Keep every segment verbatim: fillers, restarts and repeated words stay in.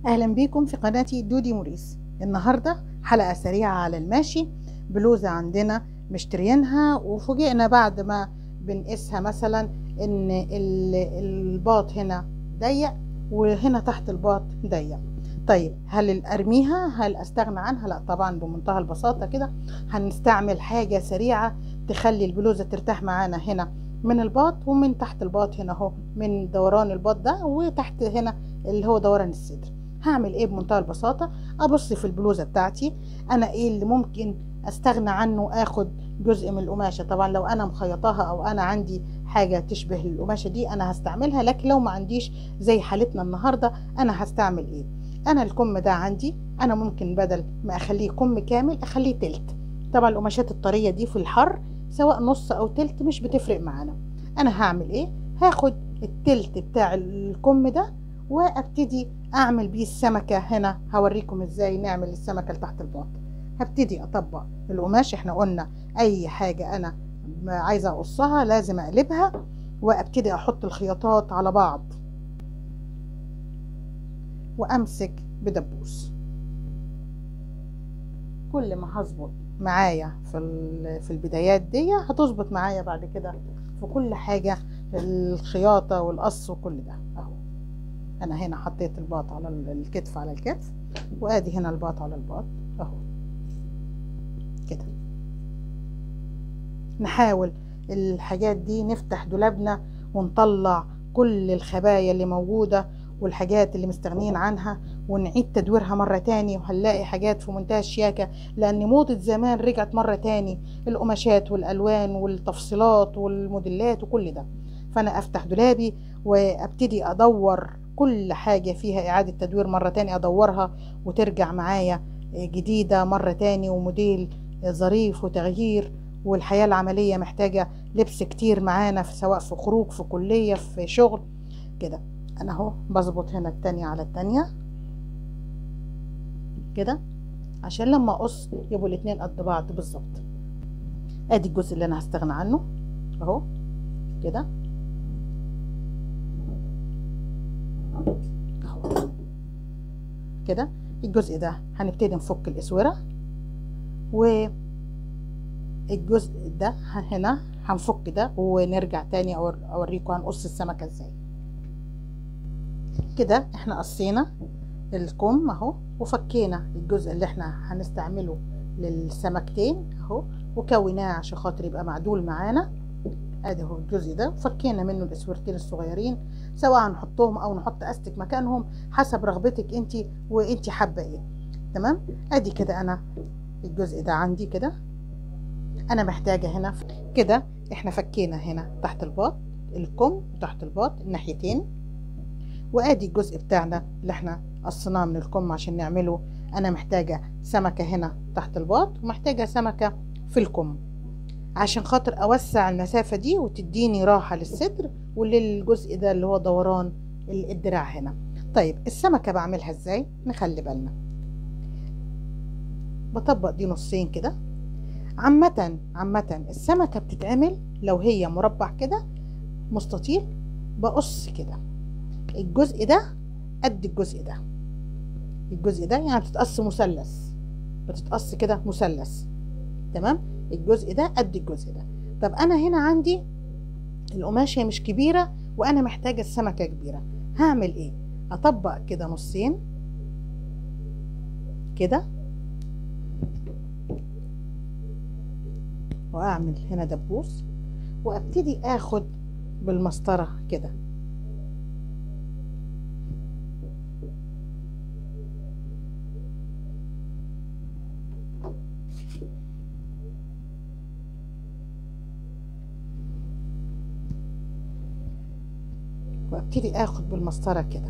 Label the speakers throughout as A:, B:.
A: اهلا بيكم في قناتي دودي موريس. النهارده حلقه سريعه على الماشي. بلوزه عندنا مشتريينها وفوجئنا بعد ما بنقيسها مثلا ان الباط هنا ضيق وهنا تحت الباط ضيق. طيب هل ارميها؟ هل استغنى عنها؟ لا طبعا، بمنتهى البساطه كده هنستعمل حاجه سريعه تخلي البلوزه ترتاح معانا هنا من الباط ومن تحت الباط هنا اهو، من دوران الباط ده وتحت هنا اللي هو دوران الصدر. هعمل ايه؟ بمنتهى البساطه ابص في البلوزه بتاعتي انا ايه اللي ممكن استغنى عنه، اخد جزء من القماشه. طبعا لو انا مخيطاها او انا عندي حاجه تشبه القماشه دي انا هستعملها، لكن لو ما عنديش زي حالتنا النهارده انا هستعمل ايه؟ انا الكم ده عندي، انا ممكن بدل ما اخليه كم كامل اخليه تلت. طبعا القماشات الطريه دي في الحر سواء نص او تلت مش بتفرق معانا. انا هعمل ايه؟ هاخد التلت بتاع الكم ده وابتدي اعمل بيه السمكه. هنا هوريكم ازاي نعمل السمكه اللي تحت الباط. هبتدي اطبق القماش. احنا قلنا اي حاجه انا عايزه اقصها لازم اقلبها وابتدي احط الخياطات على بعض وامسك بدبوس. كل ما هظبط معايا في في البدايات دي هتظبط معايا بعد كده في كل حاجه، الخياطه والقص وكل ده. اهو انا هنا حطيت الباط على الكتف على الكتف، وادي هنا الباط على الباط اهو كده. نحاول الحاجات دي نفتح دولابنا ونطلع كل الخبايا اللي موجودة والحاجات اللي مستغنين عنها ونعيد تدويرها مرة تاني، وهنلاقي حاجات في منتهى الشياكة، لأن موضة زمان رجعت مرة تاني، القماشات والألوان والتفصيلات والموديلات وكل ده. فأنا أفتح دولابي وأبتدي أدور كل حاجة فيها إعادة تدوير مرة تاني، أدورها وترجع معايا جديدة مرة تاني وموديل ظريف وتغيير. والحياة العملية محتاجة لبس كتير معانا، في سواء في خروج في كلية في شغل كده. أنا أهو بظبط هنا التانية على التانية كده عشان لما أقص يبقوا الاتنين قد بعض بالظبط. أدي الجزء اللي أنا هستغنى عنه أهو كده اهو كده. الجزء ده هنبتدي نفك الاسوره، والجزء ده هنا هنفك ده ونرجع تاني اوريكم هنقص السمكه ازاي. كده احنا قصينا الكم اهو وفكينا الجزء اللي احنا هنستعمله للسمكتين اهو وكوناه عشان خاطر يبقى معدول معانا. ادي اهو الجزء ده فكينا منه الاسورتين الصغيرين، سواء هنحطهم او نحط استك مكانهم حسب رغبتك انت وانت حابه ايه. تمام. ادي كده انا الجزء ده عندي كده انا محتاجه هنا كده. احنا فكينا هنا تحت الباط الكم وتحت الباط الناحيتين، وادي الجزء بتاعنا اللي احنا قصيناه من الكم عشان نعمله. انا محتاجه سمكه هنا تحت الباط ومحتاجه سمكه في الكم عشان خاطر اوسع المسافة دي وتديني راحة للصدر وللجزء ده اللي هو دوران الدراع هنا. طيب السمكة بعملها ازاي؟ نخلي بالنا. بطبق دي نصين كده. عامة عامة السمكة بتتعمل لو هي مربع كده مستطيل، بقص كده الجزء ده قد الجزء ده. الجزء ده يعني بتتقص مثلث، بتتقص كده مثلث. تمام. الجزء ده قد الجزء ده. طب انا هنا عندي القماشه مش كبيره وانا محتاجه السمكه كبيره، هعمل ايه؟ اطبق كده نصين كده واعمل هنا دبوس وابتدي اخد بالمسطره كده وابتدي اخد بالمسطره كده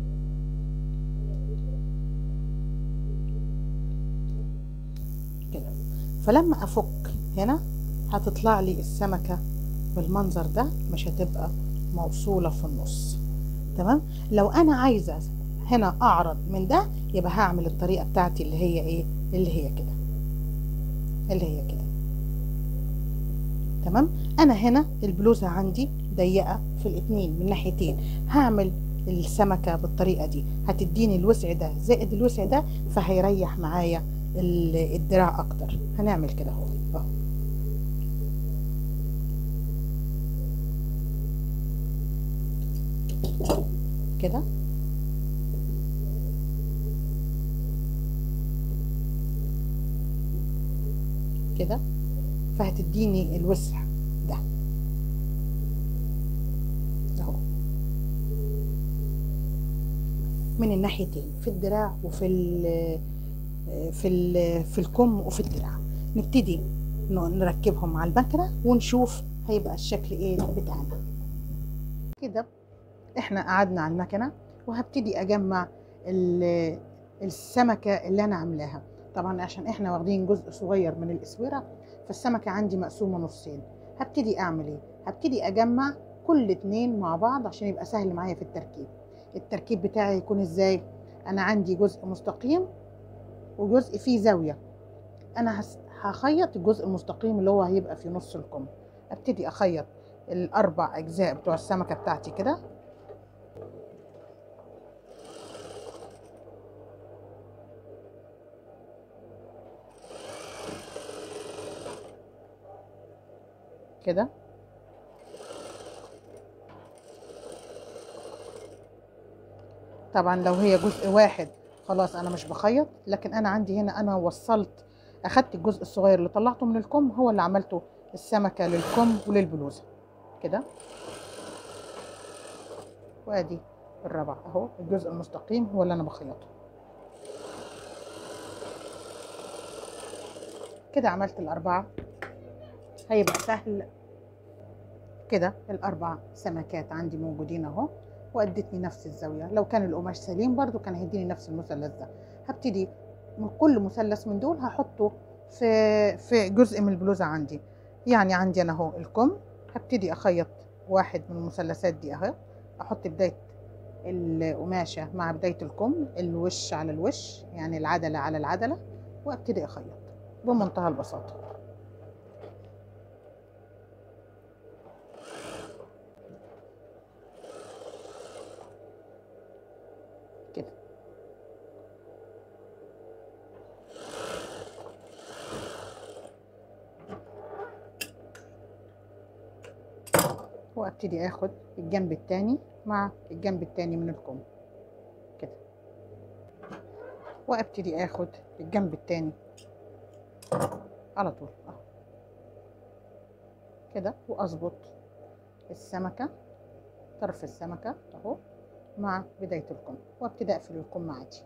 A: كده. فلما افك هنا هتطلع لي السمكه بالمنظر ده، مش هتبقى موصوله في النص. تمام. لو انا عايزه هنا اعرض من ده يبقى هعمل الطريقه بتاعتي اللي هي ايه؟ اللي هي كده اللي هي كده. تمام. انا هنا البلوزه عندي ضيقه في الاتنين من ناحيتين، هعمل السمكة بالطريقة دي، هتديني الوسع ده زائد الوسع ده، فهيريح معايا الدراع اكتر. هنعمل كده اهو اهو كده كده، فهتديني الوسع ده اهو من الناحيتين، في الدراع وفي ال في ال في الكم وفي الدراع. نبتدي نركبهم على المكنه ونشوف هيبقى الشكل ايه بتاعنا. كده احنا قعدنا على المكنه، وهبتدي اجمع السمكه اللي انا عاملاها. طبعا عشان احنا واخدين جزء صغير من الاسوره، فالسمكه عندي مقسومه نصين. هبتدي اعمل ايه؟ هبتدي اجمع كل اتنين مع بعض عشان يبقى سهل معايا في التركيب. التركيب بتاعي يكون ازاي؟ انا عندي جزء مستقيم وجزء فيه زاويه. انا هخيط الجزء المستقيم اللي هو هيبقى في نص الكم. ابتدي اخيط الاربع اجزاء بتوع السمكه بتاعتي كده كده. طبعا لو هي جزء واحد خلاص انا مش بخيط، لكن انا عندي هنا انا وصلت، اخدت الجزء الصغير اللي طلعته من الكم هو اللي عملته السمكه للكم وللبلوزه كده. وادي الرابع اهو، الجزء المستقيم هو اللي انا بخيطه كده. عملت الاربعه، هيبقى سهل كده. الاربع سمكات عندي موجودين اهو، وادتني نفس الزاويه. لو كان القماش سليم برضو كان هيديني نفس المثلث ده. هبتدي من كل مثلث من دول هحطه في في جزء من البلوزه عندي. يعني عندي انا اهو الكم، هبتدي اخيط واحد من المثلثات دي اهو، احط بدايه القماشه مع بدايه الكم، الوش على الوش يعني العدله على العدله، وابتدي اخيط بمنتهى البساطه كده. وابتدي اخد الجنب التاني مع الجنب التاني من الكم كده، وابتدي اخد الجنب التاني على طول اهو كده، واظبط السمكه، طرف السمكه اهو مع بدايه الكم، وابتدي اقفل الكم عادي.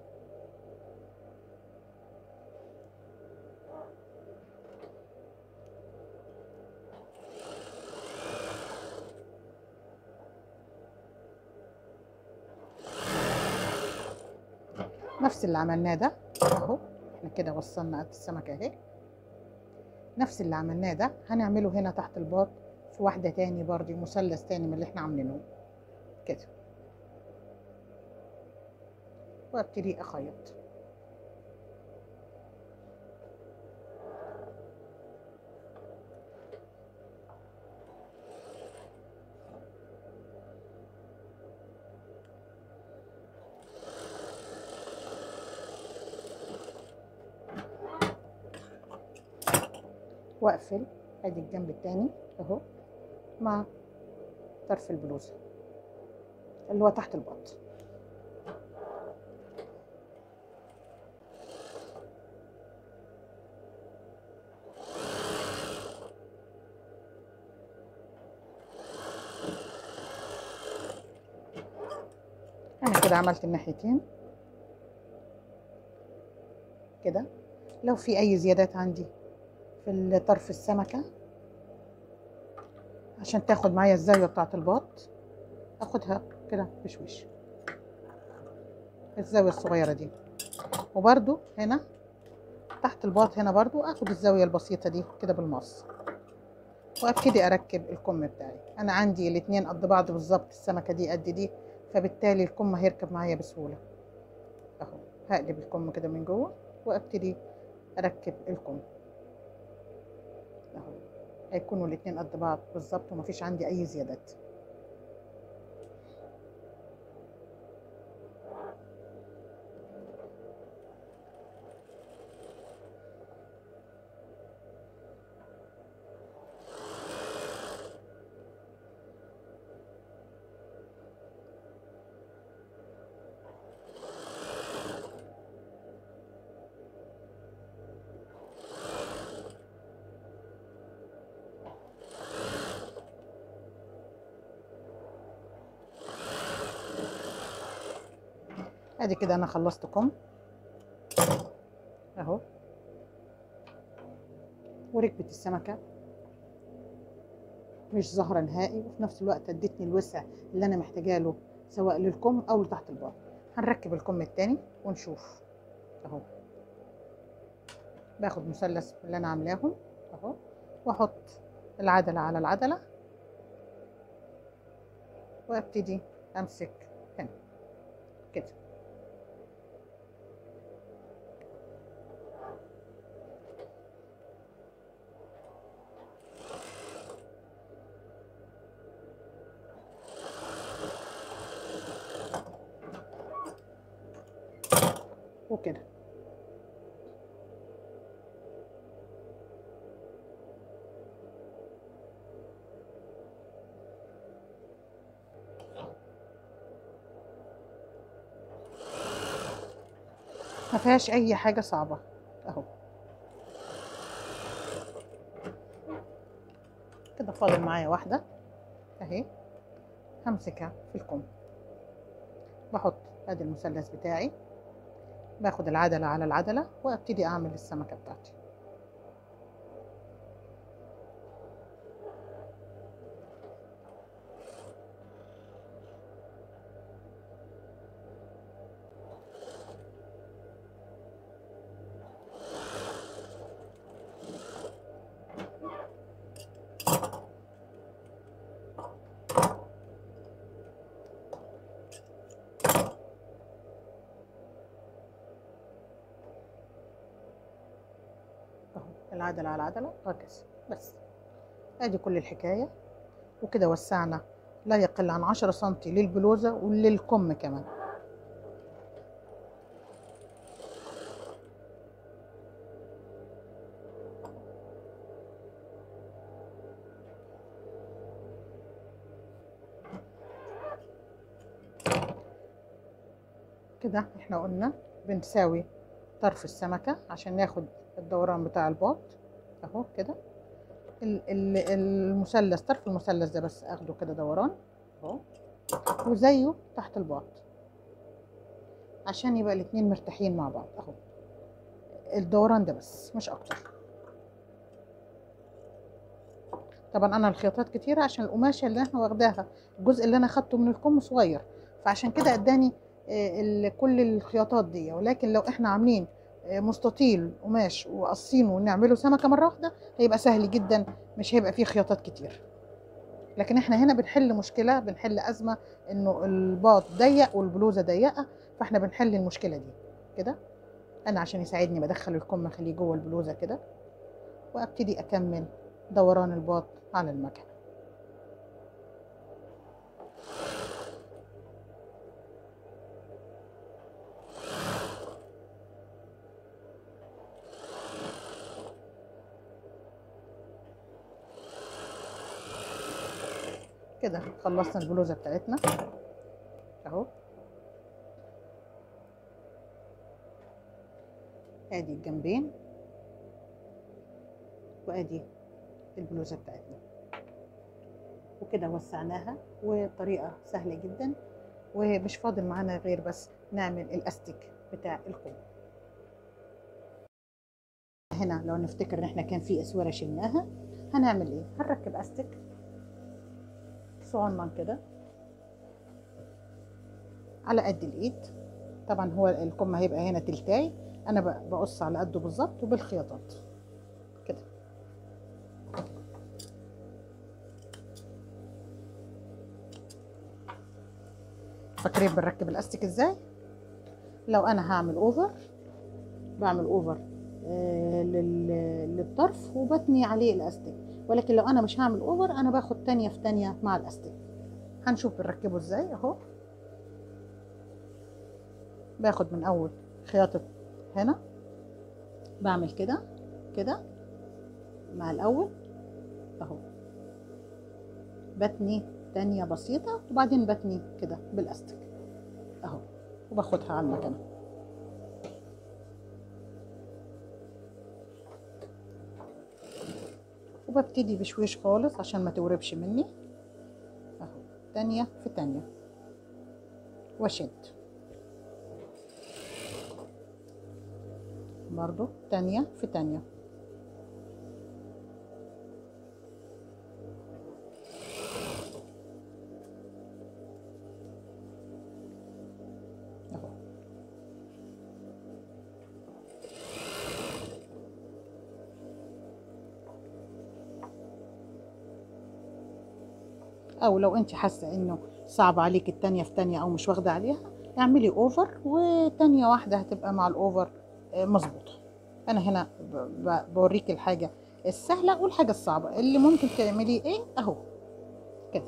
A: نفس اللي عملناه ده اهو، احنا كده وصلنا قد السمكه اهي. نفس اللي عملناه ده هنعمله هنا تحت الباط في واحده تاني برضه، مثلث تاني من اللي احنا عاملينه كده، وابتدي اخيط. واقفل ادي الجنب التاني اهو مع طرف البلوزه اللي هو تحت البط. انا كده عملت الناحيتين كده. لو في اي زيادات عندي في طرف السمكه عشان تاخد معايا الزاويه بتاعه الباط، اخدها كده بشويش الزاويه الصغيره دي. وبرده هنا تحت الباط هنا برضو اخد الزاويه البسيطه دي كده بالمقص، وابتدي اركب الكم بتاعي. انا عندي الاتنين قد بعض بالظبط، السمكه دي قد دي، فبالتالي الكم هيركب معايا بسهوله اهو. هقلب الكم كده من جوه وابتدي اركب الكم اهو، هيكونوا الاتنين قد بعض بالظبط ومفيش عندي اي زيادات. ادي كده انا خلصت كم اهو، وركبة السمكة مش ظاهرة نهائي، وفي نفس الوقت ادتني الوسع اللي انا محتاجاه له سواء للكم او لتحت الباط. هنركب الكم التاني ونشوف اهو. باخد مثلث اللي انا عاملاهم اهو، واحط العدلة على العدلة وابتدي امسك هنا كده. وكده ما فيهاش اي حاجة صعبة اهو. كده فاضل معايا واحدة اهي، همسكها في الكم، بحط ادي المثلث بتاعي، باخد العدلة على العدلة وابتدي اعمل السمكة بتاعتي. اهو العدلة على العدلة وهكذا. بس ادي كل الحكاية. وكده وسعنا لا يقل عن عشرة سنتي للبلوزة وللكم كمان. كده احنا قلنا بنساوي طرف السمكة عشان ناخد الدوران بتاع الباط اهو كده. ال- ال- المثلث، طرف المثلث ده بس اخده كده دوران اهو، وزيه تحت الباط عشان يبقى الاتنين مرتاحين مع بعض اهو. الدوران ده بس مش اكتر. طبعا انا الخياطات كتيره عشان القماشه اللي احنا واخداها الجزء اللي انا خدته من الكم صغير، فعشان كده اداني آه، ال- كل الخياطات دي. ولكن لو احنا عاملين آه، مستطيل قماش وقصينه ونعمله سمكه مره واحده هيبقى سهل جدا، مش هيبقى فيه خياطات كتير. لكن احنا هنا بنحل مشكله، بنحل ازمه انه الباط ضيق والبلوزه ضيقه، فاحنا بنحل المشكله دي كده. انا عشان يساعدني بدخل الكم اخليه جوه البلوزه كده، وابتدي اكمل دوران الباط على المكنه. كده خلصنا البلوزه بتاعتنا اهو. ادي الجنبين وادي البلوزه بتاعتنا، وكده وسعناها وبطريقه سهله جدا. ومش فاضل معانا غير بس نعمل الاستيك بتاع الكم. هنا لو نفتكر ان احنا كان في اسوره شلناها، هنعمل ايه؟ هنركب استيك صغنن كده على قد الايد. طبعا هو الكم هيبقى هنا تلتاي، انا بقص على قده بالظبط وبالخياطات كده. فاكرين بنركب الاستيك ازاي؟ لو انا هعمل اوفر بعمل اوفر آه للطرف وبتني عليه الاستيك، ولكن لو انا مش هعمل اوفر انا باخد تانية في تانية مع الاستيك. هنشوف بنركبه ازاي اهو. باخد من اول خياطة هنا، بعمل كده كده مع الاول اهو، بتني تانية بسيطة وبعدين بتني كده بالاستيك اهو، وباخدها على المكنة. وببتدي بشويش خالص عشان ما توربش مني اهو، تانية في تانية واشد. برضو تانية في تانية اهو. او لو انت حاسه انه صعب عليك التانية في تانية او مش واخده عليها، اعملي اوفر وتانية واحده هتبقى مع الاوفر مظبوطه. انا هنا بوريك الحاجه السهله والحاجه الصعبه اللي ممكن تعمليه ايه اهو كده.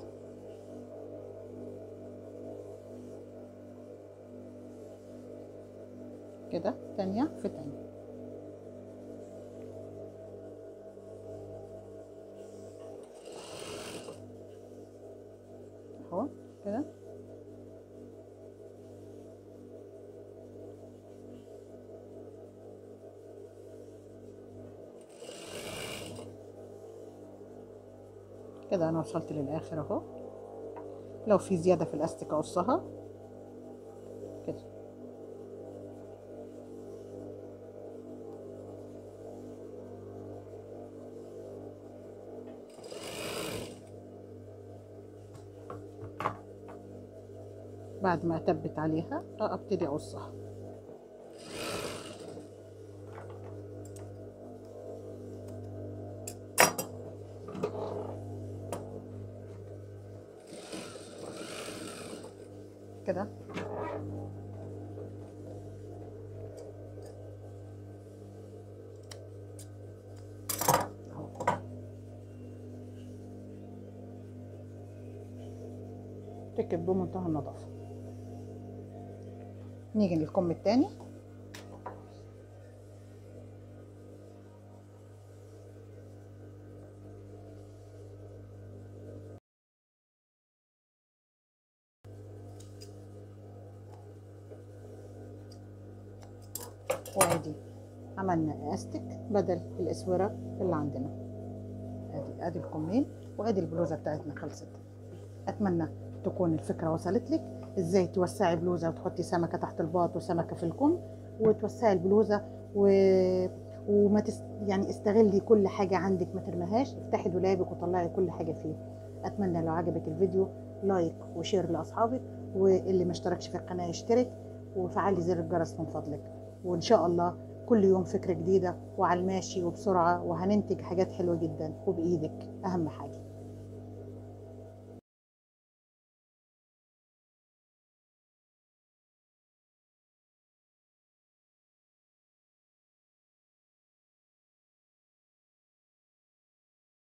A: كده تانية في تانية اهو كده. كده انا وصلت للاخر اهو. لو في زياده في الاستيك اقصها كده. بعد ما اثبت عليها ابتدي اقصها. كده تكب بمنتهى النظافه. نيجي للكم التاني. وادي عملنا استك بدل الاسوره اللي عندنا. ادي ادي الكمين وادي البلوزه بتاعتنا خلصت. اتمنى تكون الفكره وصلت لك ازاي توسعي بلوزه وتحطي سمكه تحت الباط وسمكه في الكم وتوسعي البلوزه و... وما تست... يعني استغلي كل حاجه عندك، ما ترميهاش، افتحي دولابك وطلعي كل حاجه فيه. اتمنى لو عجبك الفيديو لايك وشير لاصحابك، واللي ما اشتركش في القناه يشترك وفعلي زر الجرس من فضلك. وان شاء الله كل يوم فكره جديده وعلى الماشي وبسرعه، وهننتج حاجات حلوه جدا وبايدك اهم حاجه.